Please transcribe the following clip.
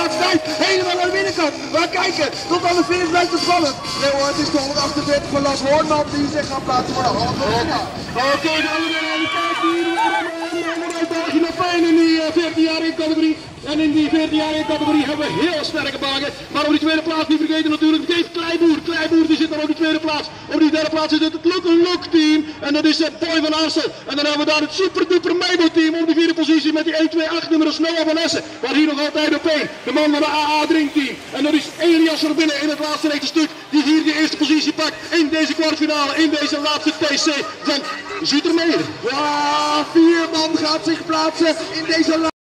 laatste tijd helemaal naar de binnenkant. Maar kijken, tot aan de finish blijft het spannend. Nee hoor, het is de 148 van Lars Hoornman die zich gaat plaatsen voor de halve finale. Oké, dames en heren, kijk hier. België nog fijn in die 14 jaar in categorie. En in die 14 jaar in categorie hebben we heel sterke baken. Maar op die tweede plaats niet vergeten natuurlijk, Dave Kleiboer. Kleiboer die zit daar op die tweede plaats. Op die derde plaats zit het Look team. En dat is Boy van Arsel. En dan hebben we daar het super duper Meibo team op die vierde positie met die 1-2-8 nummer Noah van Essen. Maar hier nog altijd op 1. De man van de AA Drink team. En dat is Elias er binnen in het laatste rechte stuk. Die hier de eerste positie pakt in deze kwartfinale. In deze laatste TC van Zoetermeer. Ja, 4 man gaat zich plaatsen in deze